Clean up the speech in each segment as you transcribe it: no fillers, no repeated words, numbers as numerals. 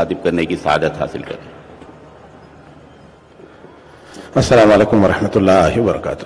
مخاطب کرنے کی سعادت حاصل کریں۔ السلام علیکم ورحمۃ اللہ وبرکاتہ۔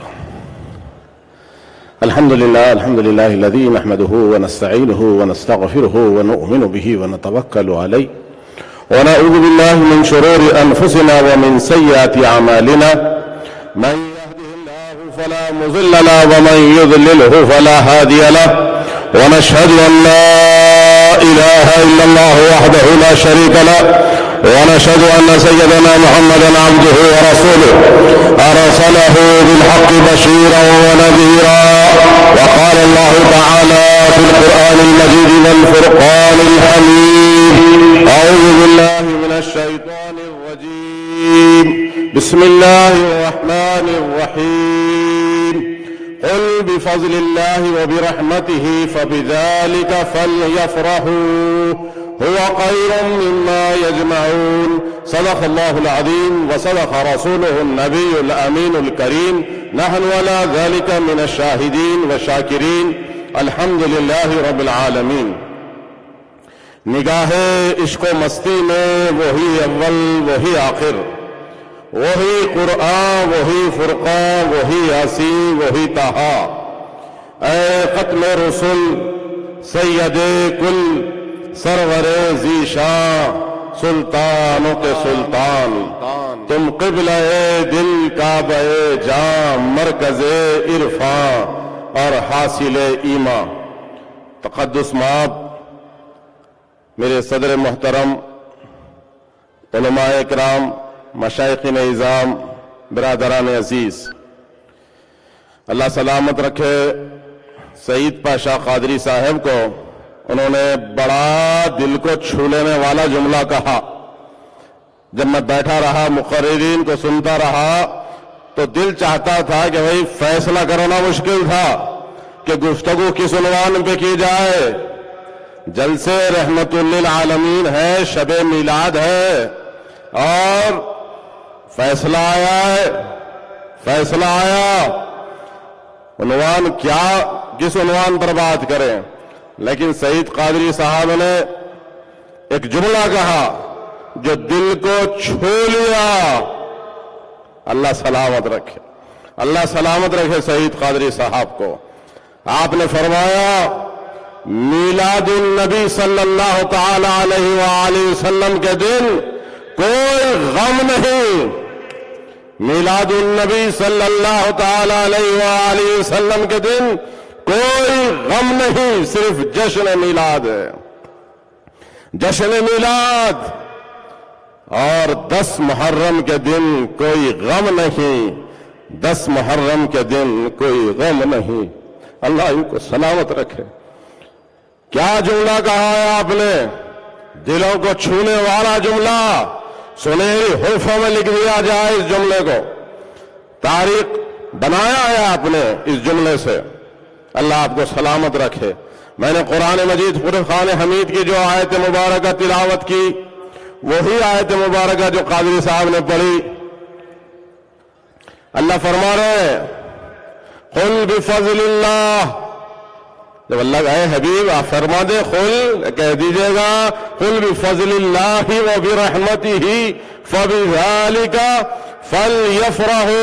الحمد للہ الذی نحمده ونستعینه ونستغفره ونؤمن به ونتوکل علیہ ونعوذ باللہ من شرور انفسنا ومن سیئات اعمالنا من يهده الله فلا مضل له ومن يضلله فلا هادي له ونشهد ان لا اله الا الله وحده لا شريك له ونشهد أن سيدنا محمدا عبده ورسوله أرسله بالحق بشيرا ونذيرا وقال الله تعالى في القرآن المجيد والفرقان الحميد أعوذ بالله من الشيطان الرجيم بسم الله الرحمن الرحيم قل بفضل الله وبرحمته فبذلك فليفرحوا هو خير مما يجمعون صدق الله العظيم وصدق رسوله النبي الأمين الكريم نحن ولا ذلك من الشاهدين والشاكرين الحمد لله رب العالمين۔ نگاہ عشق و مستی میں وہی اول وہی آخر، وہی قرآن وہی فرقان وہی یاسین وہی طہا، اے ختم رسول سید کل سرور ذیشان سلطانوں کے سلطان، تم قبلہ دل کعبہ جاں مرکز عرفان اور حاصل ایمان۔ تقدس مآب میرے صدر محترم، علماء اکرام، مشائخین اعظام، برادران عزیز، اللہ سلامت رکھے سعید پاشا قادری صاحب کو۔ انہوں نے بڑا دل کو چھو لینے والا جملہ کہا۔ جب میں بیٹھا رہا مقررین کو سنتا رہا تو دل چاہتا تھا کہ بھئی فیصلہ کرنا مشکل تھا کہ گفتگو کس عنوان پہ کی جائے۔ جلسے رحمت للعالمین ہے، شب میلاد ہے، اور فیصلہ آیا عنوان کیا، کس عنوان پر بات کریں۔ لیکن سعید قادری صاحب نے ایک جملہ کہا جو دل کو چھو لیا۔ اللہ سلامت رکھے، اللہ سلامت رکھے سعید قادری صاحب کو۔ آپ نے فرمایا میلاد النبی صلی اللہ تعالی علیہ وآلہ وسلم کے دن کوئی غم نہیں، میلاد النبی صلی اللہ تعالی علیہ وآلہ وسلم کے دن کوئی غم نہیں، صرف جشن میلاد ہے، جشن میلاد۔ اور 10 محرم کے دن کوئی غم نہیں، 10 محرم کے دن کوئی غم نہیں۔ اللہ ان کو سلامت رکھے۔ کیا جملہ کہا ہے آپ نے، دلوں کو چھونے والا جملہ، سنہری حروفوں میں لکھ دیا جائے اس جملے کو، تاریخ بنایا ہے آپ نے اس جملے سے۔ اللہ آپ کو سلامت رکھے۔ میں نے قرآن مجید فرقان حمید کی جو آیت مبارکہ تلاوت کی، وہی آیت مبارکہ جو قادری صاحب نے پڑھی۔ اللہ فرما رہے ہیں قل بفضل اللہ، جب اللہ کہے حبیب آپ فرما دے، قل کہہ دیجئے گا قل بفضل اللہ وبرحمتہ فبذلک فلیفرحوا،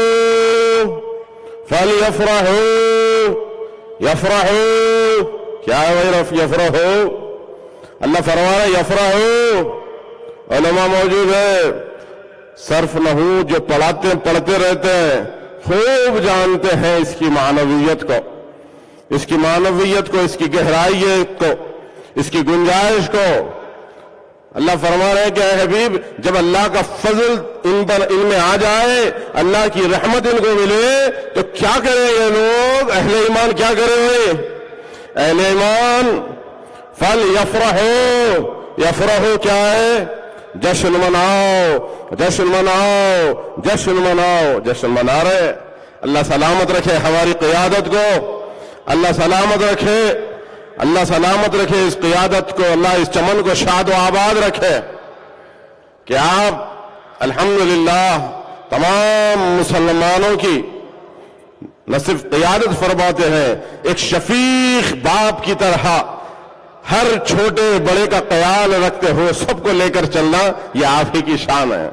یفرحو، کیا ہے وہی یفرحو؟ اللہ فرما رہا ہے یفرحو۔ علماء موجود ہے، صرف نحو جو پڑھتے رہتے ہیں، خوب جانتے ہیں اس کی معنویت کو، اس کی معنویت کو، اس کی گہرائیت کو، اس کی گنجائش کو۔ اللہ فرما رہے ہیں کہ اے حبیب جب اللہ کا فضل ان میں آ جائے، اللہ کی رحمت ان کو ملے، تو کیا کریں یہ لوگ، اہل ایمان کیا کریں گے؟ اہل ایمان فَلْيَفْرَحُوا، یفرحو کیا ہے؟ جشن مناؤ، جشن مناؤ، جشن مناؤ، جشن منا رہے۔ اللہ سلامت رکھے ہماری قیادت کو، اللہ سلامت رکھے، اللہ سلامت رکھے اس قیادت کو، اللہ اس چمن کو شاد و آباد رکھے کہ آپ الحمدللہ تمام مسلمانوں کی نہ صرف قیادت فرماتے ہیں، ایک شفیق باپ کی طرح ہر چھوٹے بڑے کا خیال رکھتے ہوئے سب کو لے کر چلنا، یہ آپ ہی کی شان ہے۔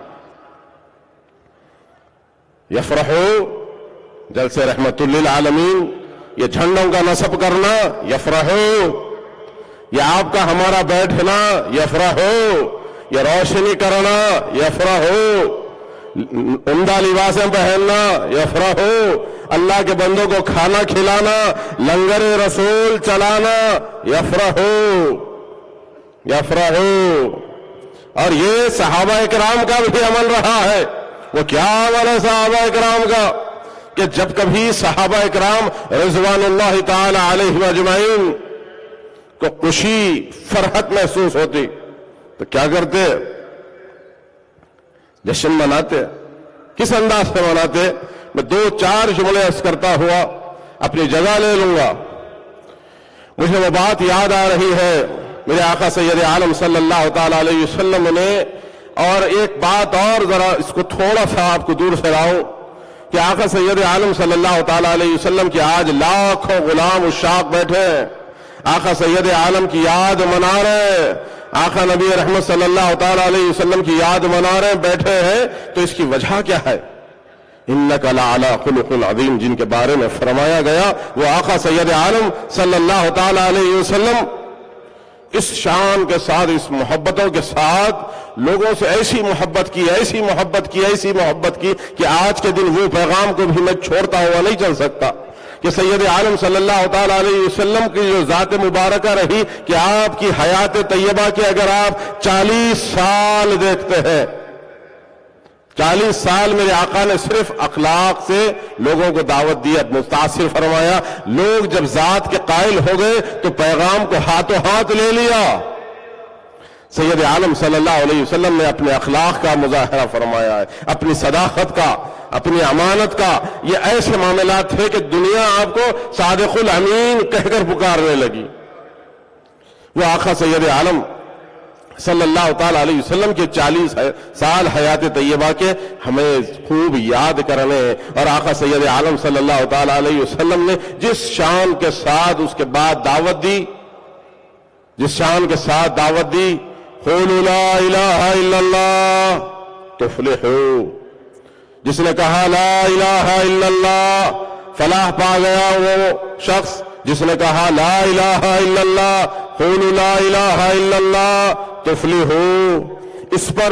یفرحو جلسے رحمت للعالمین، یہ جھنڈوں کا نصب کرنا، یفرحو، یہ آپ کا ہمارا بیٹھنا، یفرحو، یہ روشنی کرنا، یفرحو، عمدہ لباسیں پہننا، یفرحو، اللہ کے بندوں کو کھانا کھلانا، لنگر رسول چلانا، یفرحو، یفرحو۔ اور یہ صحابہ اکرام کا بھی عمل رہا ہے۔ وہ کیا عمل ہے صحابہ اکرام کا کہ جب کبھی صحابہ اکرام رضوان اللہ تعالی علیہ اجمعین کو خوشی فرحت محسوس ہوتی تو کیا کرتے؟ جشن مناتے۔ کس انداز سے مناتے؟ میں 2-4 جملے عرض کرتا ہوا اپنی جگہ لے لوں گا۔ مجھے وہ بات یاد آ رہی ہے میرے آقا سید عالم صلی اللہ تعالی علیہ وسلم نے، اور ایک بات اور ذرا اس کو تھوڑا سا آپ کو دور سے لاؤں کہ آقا سید عالم صلی اللہ تعالی علیہ وسلم کے آج لاکھوں غلام عشاق بیٹھے ہیں، آقا سید عالم کی یاد منا رہے، آقا نبی رحمت صلی اللہ تعالی علیہ وسلم کی یاد منا رہے بیٹھے ہیں، تو اس کی وجہ کیا ہے؟ اِنَّكَ لَعَلَىٰ خُلُقٍ عَظِيمٍ جن کے بارے میں فرمایا گیا، وہ آقا سید عالم صلی اللہ تعالی علیہ وسلم اس شان کے ساتھ، اس محبتوں کے ساتھ لوگوں سے ایسی محبت کی، ایسی محبت کی، ایسی محبت کی کہ آج کے دن وہ پیغام کو بھی میں چھوڑتا ہوا نہیں چل سکتا کہ سید عالم صلی اللہ تعالی علیہ وسلم کی جو ذات مبارکہ رہی کہ آپ کی حیات طیبہ کے اگر آپ 40 سال دیکھتے ہیں، 40 سال میرے آقا نے صرف اخلاق سے لوگوں کو دعوت دی، متاثر فرمایا۔ لوگ جب ذات کے قائل ہو گئے تو پیغام کو ہاتھوں ہاتھ لے لیا۔ سید عالم صلی اللہ علیہ وسلم نے اپنے اخلاق کا مظاہرہ فرمایا ہے، اپنی صداقت کا، اپنی امانت کا۔ یہ ایسے معاملات تھے کہ دنیا آپ کو صادق الامین کہہ کر پکارنے لگی۔ وہ آقا سید عالم صلی اللہ تعالی علیہ وسلم کے 40 سال حیات طیبہ کے ہمیں خوب یاد کرنے، اور آقا سید عالم صلی اللہ تعالی علیہ وسلم نے جس شان کے ساتھ اس کے بعد دعوت دی، جس شان کے ساتھ دعوت دی، قولوا لا الہ الا اللہ تفلحوا، جس نے کہا لا الہ الا اللہ فلاح پا گیا وہ شخص جس نے کہا لا الہ الا اللہ، قولوا لا الہ الا اللہ تفلحوا۔ اس پر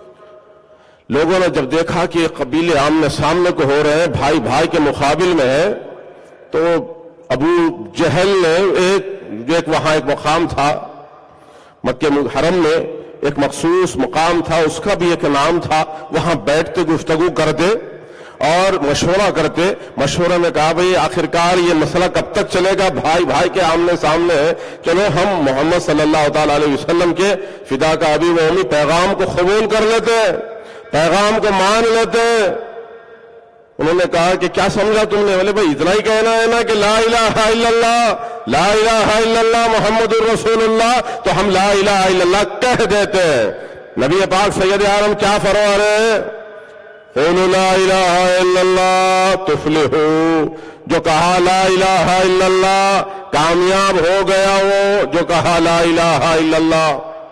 لوگوں نے جب دیکھا کہ قبیلے آمنے سامنے کو ہو رہے ہیں، بھائی بھائی کے مقابل میں ہے، تو ابو جہل نے ایک وہاں ایک مقام تھا مکہ حرم میں، ایک مخصوص مقام تھا، اس کا بھی ایک نام تھا، وہاں بیٹھتے گفتگو کرتے اور مشورہ کرتے۔ مشورے میں کہا بھئی آخرکار یہ مسئلہ کب تک چلے گا؟ بھائی بھائی کے آمنے سامنے ہے، چلو ہم محمد صلی اللہ تعالی علیہ وسلم کے فدا کا ابی و امی پیغام کو قبول کر لیتے، پیغام کو مان لیتے۔ انہوں نے کہا کہ کیا سمجھا تم نے؟ بولے بھئی اتنا ہی کہنا ہے نا کہ لا الہ الا اللہ، لا الہ الا اللہ محمد الرسول اللہ، تو ہم لا الہ الا اللہ کہہ دیتے ہیں۔ نبی پاک سید عالم کیا فرما رہے ہیں؟ قولوا لا الہ الا اللہ تفلحوا، جو کہا لا الہ الا اللہ کامیاب ہو گیا، وہ جو کہا لا الہ الا اللہ۔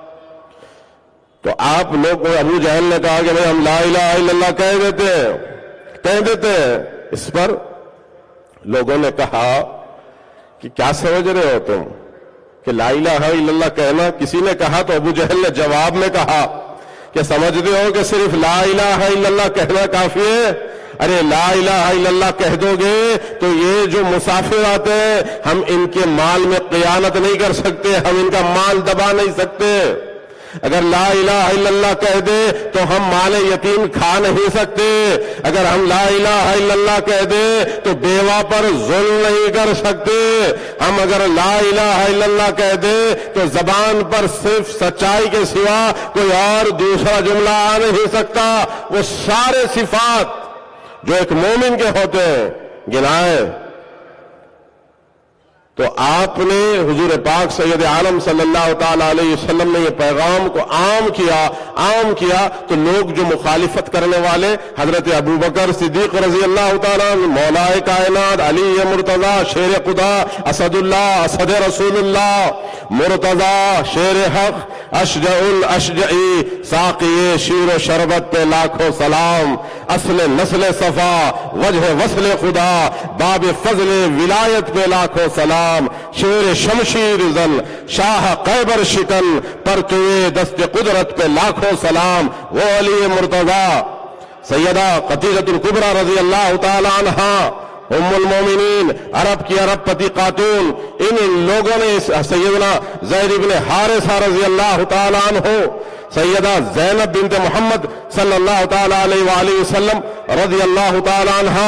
تو آپ لوگ کو ابو جہل نے کہا کہ بھئی ہم لا الہ الا اللہ کہہ دیتے ہیں۔ اس پر لوگوں نے کہا کہ کیا سمجھ رہے ہو تم کہ لا الہ الا اللہ کہنا؟ کسی نے کہا تو ابو جہل نے جواب میں کہا کہ سمجھتے ہو کہ صرف لا الہ الا اللہ کہنا کافی ہے؟ ارے لا الہ الا اللہ کہہ دو گے تو یہ جو مسافر آتے ہیں ہم ان کے مال میں قیانت نہیں کر سکتے، ہم ان کا مال دبا نہیں سکتے۔ اگر لا الہ الا اللہ کہہ دے تو ہم مال یتیم کھا نہیں سکتے، اگر ہم لا الہ الا اللہ کہہ دے تو بیوہ پر ظلم نہیں کر سکتے، ہم اگر لا الہ الا اللہ کہہ دے تو زبان پر صرف سچائی کے سوا کوئی اور دوسرا جملہ آ نہیں سکتا۔ وہ سارے صفات جو ایک مومن کے ہوتے ہیں گنائے، تو آپ نے حضور پاک سید عالم صلی اللہ تعالیٰ علیہ وسلم نے یہ پیغام کو عام کیا تو لوگ جو مخالفت کرنے والے حضرت ابو بکر صدیق رضی اللہ تعالیٰ عنہ، مولا کائنات، علی مرتضی شیر خدا، اسد اللہ، اسد رسول اللہ، مرتضی شیر حق، اشجع الاشجعی، ساقی شیر و شربت پہ لاکھوں سلام، اصل نسل صفا، وجہ وصل خدا، باب فضل ولایت پہ لاکھوں سلام، شیر شمشیر زن، شاہ قیبر شکن، پرتوے دست قدرت پہ لاکھوں سلام، وہ علی مرتضی، سیدہ خدیجہ الکبریٰ رضی اللہ تعالی عنہا، ام المومنین، عرب کی عرب پتی خاتون، ان لوگوں نے سیدنا زید بن حارثہ رضی اللہ تعالی عنہ، سیدہ زینب بنت محمد صلی اللہ تعالی علیہ وآلہ وسلم رضی اللہ تعالی عنہا،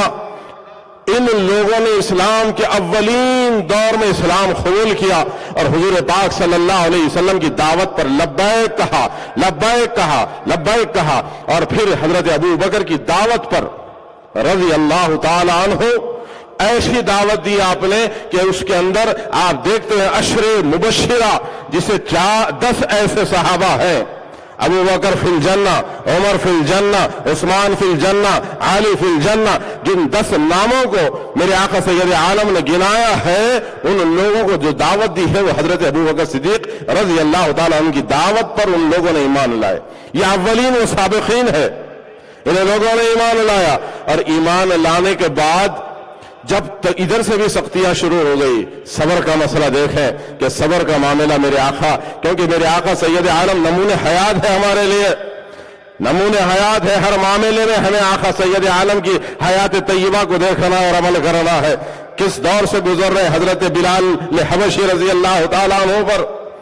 ان لوگوں نے اسلام کے اولین دور میں اسلام قبول کیا اور حضور پاک صلی اللہ علیہ وسلم کی دعوت پر لبیک کہا، لبیک کہا، لبیک کہا، اور پھر حضرت ابو بکر کی دعوت پر رضی اللہ تعالی عنہ ایسی دعوت دی آپ نے کہ اس کے اندر آپ دیکھتے ہیں عشر مبشرہ، جسے 10 ایسے صحابہ ہیں، ابو بکر فی الجنہ، عمر فی الجنہ، عثمان فی الجنہ، علی فی الجنہ، جن 10 ناموں کو میرے آقا سید عالم نے گنایا ہے، ان لوگوں کو جو دعوت دی ہے وہ حضرت ابو بکر صدیق رضی اللہ تعالیٰ عنہ کی دعوت پر ان لوگوں نے ایمان لائے۔ یہ اولین و سابقین ہے، ان لوگوں نے ایمان لایا، اور ایمان لانے کے بعد جب ادھر سے بھی سختیاں شروع ہو گئی، صبر کا مسئلہ دیکھیں کہ صبر کا معاملہ میرے آقا، کیونکہ میرے آقا سید عالم نمونِ حیات ہے ہمارے لیے، نمونِ حیات ہے، ہر معاملے میں ہمیں آقا سید عالم کی حیات طیبہ کو دیکھنا اور عمل کرنا ہے۔ کس دور سے گزر رہے حضرت بلال حبشی رضی اللہ تعالیٰ عنہ پر،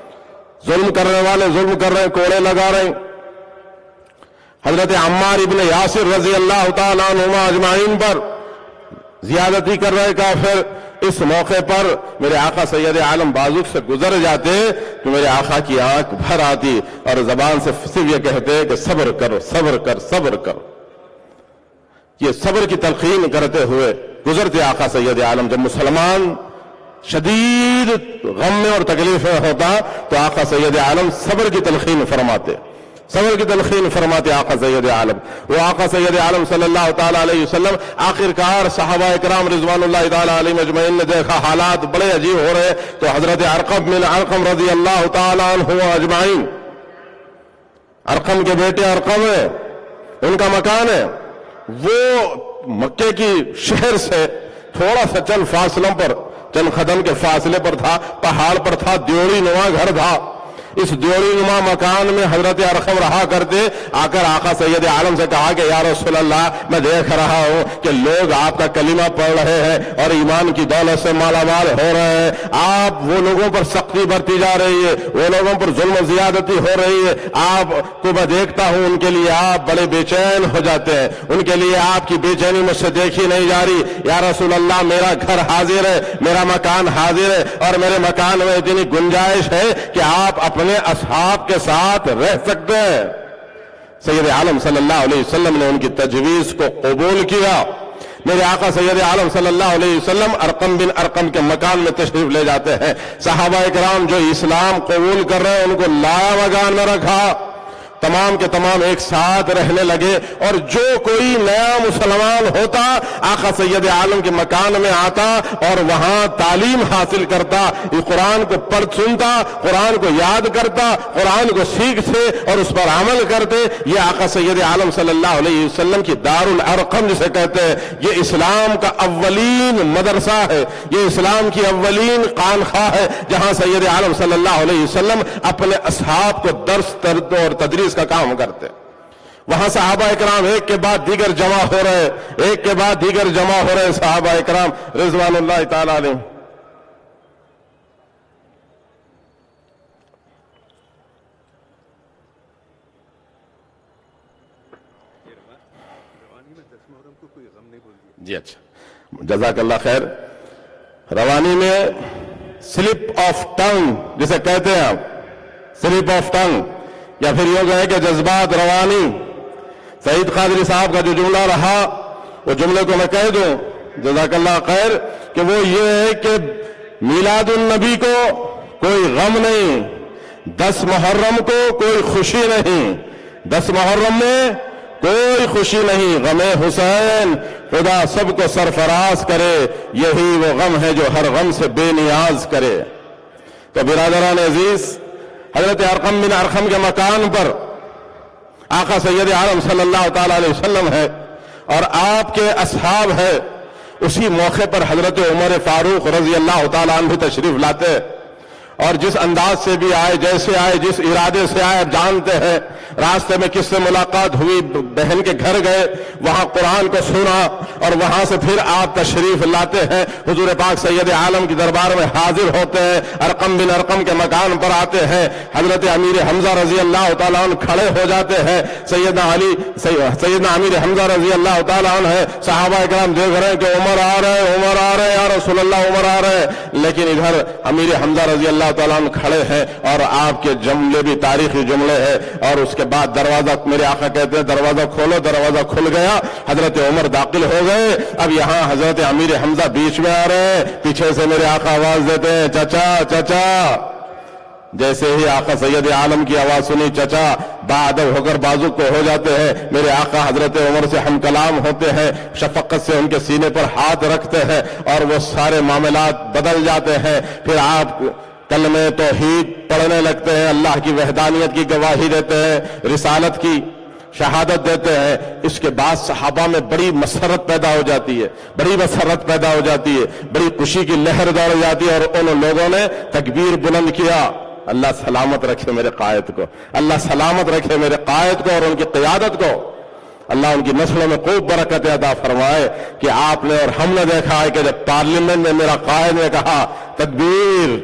ظلم کرنے والے ظلم کر رہے ہیں، کوڑے لگا رہے ہیں، حضرت عمار ابن یاسر رضی اللہ تعالیٰ عنہما اجمعین پر زیادتی کر رہے کافر۔ اس موقع پر میرے آقا سید عالم بازوق سے گزر جاتے تو میرے آقا کی آنکھ بھر آتی اور زبان سے صرف یہ کہتے کہ صبر کرو، صبر کر، صبر کرو۔ یہ صبر کی تلقین کرتے ہوئے گزرتے آقا سید عالم۔ جب مسلمان شدید غم میں اور تکلیف میں ہوتا تو آقا سید عالم صبر کی تلقین فرماتے، صبر کی تلقین فرماتے آقا سید عالم۔ وہ آقا سید عالم صلی اللہ تعالیٰ علیہ وسلم آخرکار صحابہ اکرام رضوان اللہ تعالیٰ علیہ مجمعین نے دیکھا حالات بڑے عجیب ہو رہے، تو حضرت ارقم بن ارقم رضی اللہ تعالیٰ عنہ اجمعین، ارقم کے بیٹے ارقم ہیں، ان کا مکان ہے، وہ مکے کی شہر سے تھوڑا سا چند فاصلوں پر، چند قدم کے فاصلے پر تھا، پہاڑ پر تھا، دیوڑی نما گھر تھا۔ اس دیوڑی نما مکان میں حضرت ارقم رہا کرتے۔ آ کر آقا سید عالم سے کہا کہ یا رسول اللہ، میں دیکھ رہا ہوں کہ لوگ آپ کا کلمہ پڑھ رہے ہیں اور ایمان کی دولت سے مالا مال ہو رہے ہیں، آپ وہ لوگوں پر سختی برتی جا رہی ہے، وہ لوگوں پر ظلم و زیادتی ہو رہی ہے، آپ کو میں دیکھتا ہوں ان کے لیے آپ بڑے بے چین ہو جاتے ہیں، ان کے لیے آپ کی بے چینی مجھ سے دیکھی نہیں جا رہی۔ یا رسول اللہ، میرا گھر حاضر ہے، میرا مکان حاضر ہے، اور میرے مکان میں اتنی گنجائش ہے کہ آپ اپنے اصحاب کے ساتھ رہ سکتے ہیں۔ سید عالم صلی اللہ علیہ وسلم نے ان کی تجویز کو قبول کیا۔ میرے آقا سید عالم صلی اللہ علیہ وسلم ارقم بن ارقم کے مکان میں تشریف لے جاتے ہیں۔ صحابہ اکرام جو اسلام قبول کر رہے ہیں ان کو لایا مکان میں رکھا، تمام کے تمام ایک ساتھ رہنے لگے، اور جو کوئی نیا مسلمان ہوتا آقا سید عالم کے مکان میں آتا اور وہاں تعلیم حاصل کرتا، قرآن کو پڑھ سنتا، قرآن کو یاد کرتا، قرآن کو سیکھتے اور اس پر عمل کرتے۔ یہ آقا سید عالم صلی اللہ علیہ وسلم کی دار الارقم جسے کہتے ہیں، یہ اسلام کا اولین مدرسہ ہے، یہ اسلام کی اولین خانقاہ ہے جہاں سید عالم صلی اللہ علیہ وسلم اپنے اصحاب کو درس اور تدریس کا کام کرتے۔ وہاں صحابہ اکرام ایک کے بعد دیگر جمع ہو رہے، ایک کے بعد دیگر جمع ہو رہے صحابہ اکرام رضوان اللہ تعالی علیہ۔ جی اچھا، جزاک اللہ خیر۔ روانی میں سلپ آف ٹنگ جسے کہتے ہیں آپ، سلپ آف ٹنگ، یا پھر یہ کہے کہ جذبات روانی۔ سعید قادری صاحب کا جو جملہ رہا وہ جملے کو میں کہہ دوں جزاک اللہ خیر، کہ وہ یہ ہے کہ میلاد النبی کو کوئی غم نہیں، 10 محرم کو کوئی خوشی نہیں، 10 محرم میں کوئی خوشی نہیں، غم حسین خدا سب کو سرفراز کرے، یہی وہ غم ہے جو ہر غم سے بے نیاز کرے۔ تو برادران عزیز، حضرت ارقم بن ارقم کے مکان پر آقا سید عالم صلی اللہ تعالی علیہ وسلم ہے اور آپ کے اصحاب ہے۔ اسی موقع پر حضرت عمر فاروق رضی اللہ تعالیٰ عنہ تشریف لاتے، اور جس انداز سے بھی آئے، جیسے آئے، جس ارادے سے آئے، جانتے ہیں راستے میں کس سے ملاقات ہوئی، بہن کے گھر گئے، وہاں قرآن کو سنا، اور وہاں سے پھر آپ تشریف لاتے ہیں، حضور پاک سید عالم کی دربار میں حاضر ہوتے ہیں، ارقم بن ارقم کے مکان پر آتے ہیں، حضرت امیر حمزہ رضی اللہ تعالیٰ عنہ کھڑے ہو جاتے ہیں، سیدنا امیر حمزہ رضی اللہ تعالیٰ عنہ ہے، صحابہ اکرام دیکھ رہے ہیں کہ عمر آ رہے یا رسول اللہ، عمر آ رہے، لیکن ادھر امیر حمزہ رضی اللہ تعالیٰ عنہ کھڑے ہیں، اور آپ کے جملے بھی تاریخی جملے ہیں۔ اور اس کے بعد دروازہ، میرے آقا کہتے ہیں دروازہ کھولو، دروازہ کھل گیا، حضرت عمر داخل ہو گئے۔ اب یہاں حضرت امیر حمزہ بیچ میں آ رہے ہیں، پیچھے سے میرے آقا آواز دیتے ہیں چچا چچا۔ جیسے ہی آقا سید عالم کی آواز سنی، چچا باادب ہو کر بازو کو ہو جاتے ہیں، میرے آقا حضرت عمر سے ہم کلام ہوتے ہیں، شفقت سے ان کے سینے پر ہاتھ رکھتے ہیں، اور وہ سارے معاملات بدل جاتے ہیں۔ پھر آپ کلمہ توحید پڑھنے لگتے ہیں، اللہ کی وحدانیت کی گواہی دیتے ہیں، رسالت کی شہادت دیتے ہیں۔ اس کے بعد صحابہ میں بڑی مسرت پیدا ہو جاتی ہے، بڑی مسرت پیدا ہو جاتی ہے، بڑی خوشی کی لہر دوڑ جاتی ہے، اور ان لوگوں نے تکبیر بلند کیا۔ اللہ سلامت رکھے میرے قائد کو، اللہ سلامت رکھے میرے قائد کو اور ان کی قیادت کو، اللہ ان کی نسلوں میں خوب برکت عطا فرمائے۔ کہ آپ نے اور ہم نے دیکھا ہے کہ جب پارلیمنٹ میں میرا قائد نے کہا تکبیر،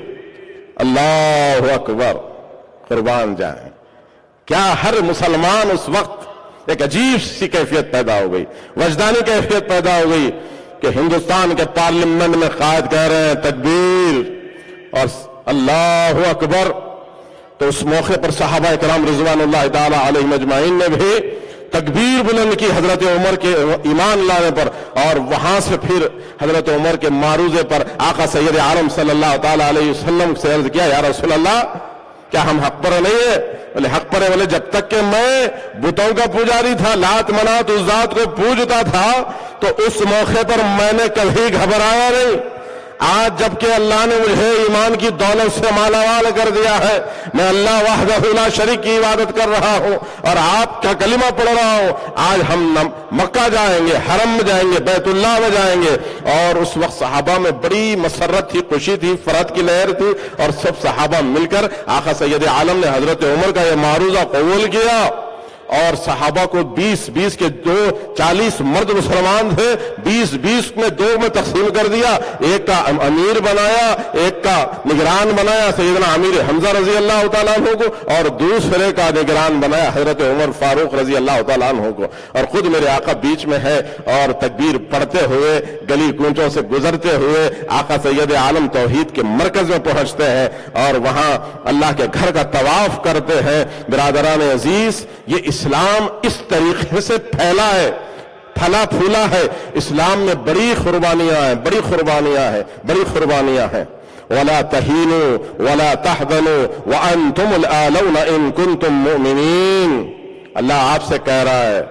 اللہ اکبر، قربان جائیں، کیا ہر مسلمان اس وقت ایک عجیب سی کیفیت پیدا ہو گئی، وجدانی کیفیت پیدا ہو گئی کہ ہندوستان کے پارلیمنٹ میں قائد کہہ رہے ہیں تکبیر اور اللہ اکبر۔ تو اس موقع پر صحابہ اکرام رضوان اللہ تعالی علیہم اجمعین نے بھی تکبیر بلند کی حضرت عمر کے ایمان لانے پر، اور وہاں سے پھر حضرت عمر کے معروضے پر آقا سید عالم صلی اللہ تعالی علیہ وسلم سے عرض کیا، یا رسول اللہ کیا ہم حق پر نہیں ہیں؟ بولے حق پر ہے، بولے جب تک کہ میں بتوں کا پجاری تھا، لات منات اس ذات کو پوجتا تھا، تو اس موقع پر میں نے کبھی گھبرایا نہیں۔ آج جبکہ اللہ نے مجھے ایمان کی دولت سے مالا مال کر دیا ہے، میں اللہ وحدہ لا شریک کی عبادت کر رہا ہوں اور آپ کا کلمہ پڑھ رہا ہوں، آج ہم مکہ جائیں گے، حرم میں جائیں گے، بیت اللہ میں جائیں گے۔ اور اس وقت صحابہ میں بڑی مسرت تھی، خوشی تھی، فرحت کی لہر تھی، اور سب صحابہ مل کر آقا سید عالم نے حضرت عمر کا یہ معروضہ قبول کیا۔ اور صحابہ کو 20 کے 40 مرد مسلمان تھے، 20 میں 2 میں تقسیم کر دیا، ایک کا امیر بنایا، ایک کا نگران بنایا سیدنا امیر حمزہ رضی اللہ تعالیٰ عنہ کو، اور دوسرے کا نگران بنایا حضرت عمر فاروق رضی اللہ تعالیٰ عنہ کو، اور خود میرے آقا بیچ میں ہے، اور تکبیر پڑھتے ہوئے گلی کوچوں سے گزرتے ہوئے آقا سید عالم توحید کے مرکز میں پہنچتے ہیں، اور وہاں اللہ کے گھر کا طواف کرتے ہیں۔ برادران عزیز، یہ اسلام اس طریقے سے پھیلا ہے، پھلا پھولا ہے، اسلام میں بڑی قربانیاں ہیں، بڑی قربانیاں ہیں، بڑی قربانیاں ہیں۔ وَلَا تَهِنُوا وَلَا تَحْزَنُوا وَأَنْتُمُ الْأَعْلَوْنَ إِن كُنتُم مُؤْمِنِينَ۔ اللہ آپ سے کہہ رہا ہے،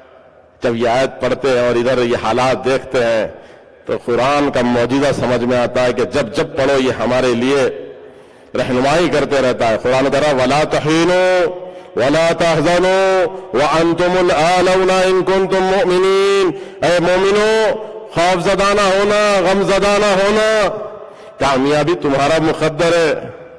جب یہ آیت پڑھتے ہیں اور ادھر یہ حالات دیکھتے ہیں تو قرآن کا معجزہ سمجھ میں آتا ہے کہ جب پڑھو یہ ہمارے لیے رہنمائی کرتے رہتا ہے۔ قرآن کہہ رہا وَلَا تَهِنُوا وَلَا تَحْزَنُوا وَأَنْتُمُ الْأَعْلَوْنَ إِن كُنتُم مُؤْمِنِينَ۔ اے مومنو، خوف زدہ نہ ہونا، غم زدہ نہ ہونا، کامیابی تمہارا مقدر ہے،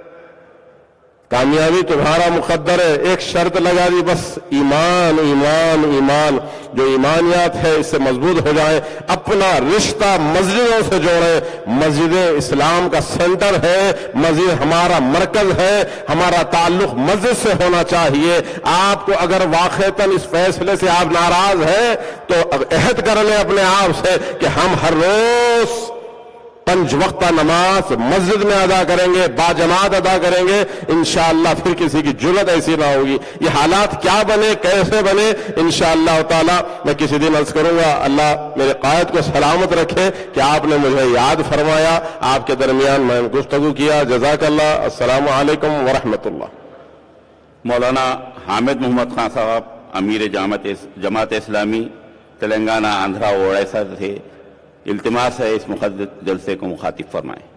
کامیابی تمہارا مقدر ہے۔ ایک شرط لگا دی بس، ایمان ایمان ایمان، جو ایمانیات ہے اس سے مضبوط ہو جائیں، اپنا رشتہ مسجدوں سے جوڑیں۔ مسجد اسلام کا سینٹر ہے، مسجد ہمارا مرکز ہے، ہمارا تعلق مسجد سے ہونا چاہیے۔ آپ کو اگر واقعتاً اس فیصلے سے آپ ناراض ہیں تو عہد کر لیں اپنے آپ سے کہ ہم ہر روز 5 वक्ता नमाज मस्जिद में अदा करेंगे, बाजमात अदा करेंगे, इंशाअल्लाह फिर किसी की जुर्रत ऐसी ना होगी। ये हालात क्या बने, कैसे बने, इंशाअल्लाह ताला मैं किसी दिन अर्ज करूंगा। अल्लाह मेरे कायद को सलामत रखे कि आपने मुझे याद फरमाया, आपके दरमियान मैं गुफ्तगू किया। जज़ाकल्लाह। अस्सलामु अलैकुम व रहमतुल्लाह। मौलाना हामिद मोहम्मद खान साहब अमीर जमात इस्लामी तेलंगाना, आंध्रा और ओडिशा थे। इल्तिमास है इस मुक़द्दस जलसे को मुखातिब फरमाएं।